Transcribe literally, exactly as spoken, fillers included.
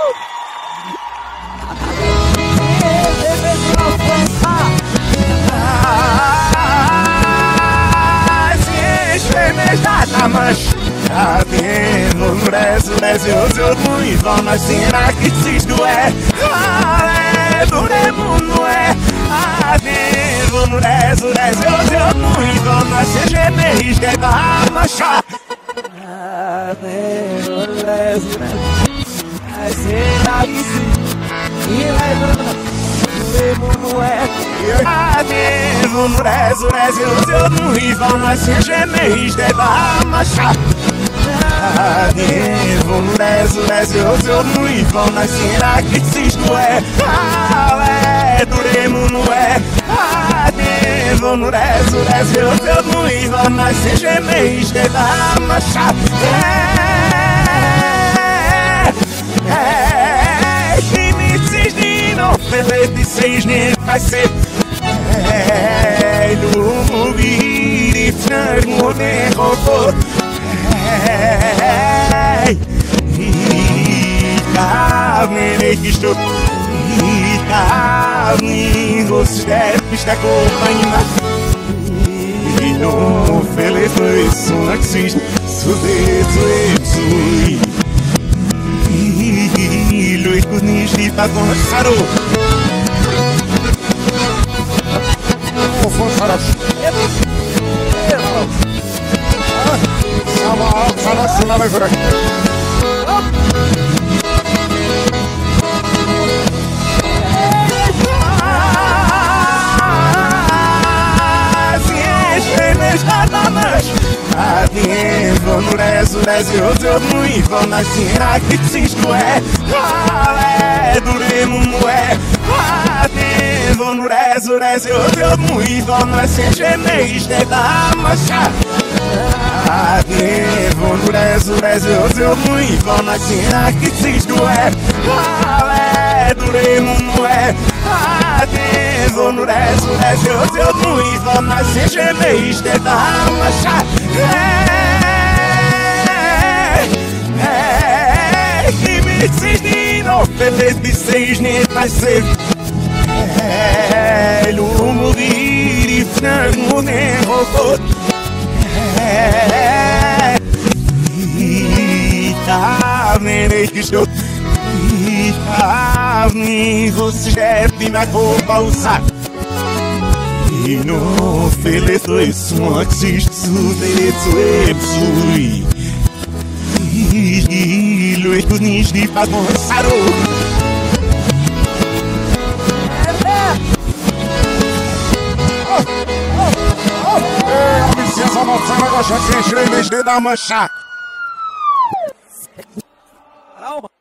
Será que isto é? Ah, é do remo, não é? Ah, devo no rezo, rezo, eu muito, mas seja bem, que é da mancha. Ah, devo no rezo, rezo, será que isto é? Não é? Ah, devo no rezo, rezo, eu muito, mas seja bem, que é da mancha. Ah, devo no rezo, rezo, eu muito, mas será que isto é? Ah, é do remo, não é? Ah, devo no rezo, rezo, eu muito, mas seja bem, que é da mancha. É, é, que me diz de não feliz de seis nem vai ser. É, do morir e frango de robô. Hey, carne que estou, carne você está acompanhando. E não feliz foi só que se sucede, e lui cunis di pagonçaro. O funcionário. Sana sana bırak. Devo no rezo, rezo, eu muito, mas será que isto é? Ah, é do remo, não é? Ah, devo no rezo, rezo, eu muito, mas seja mês de da mancha. Ah, devo no rezo, rezo, eu muito, mas será que isto é? Ah, é do remo, não é? Ah, devo no rezo, rezo, eu muito, mas seja mês de da mancha. É, que me diz de não feliz de seis nem vai ser. É, o morir e frango nem robô. É, e tá vendo que estou. E tá vendo você chefe na roupa usar. E não feliz dois sonhos direito é fui. E lui cunis di pagonçaro. É, licença, moça, negócio é que enche em vez de dar mancha. Calma.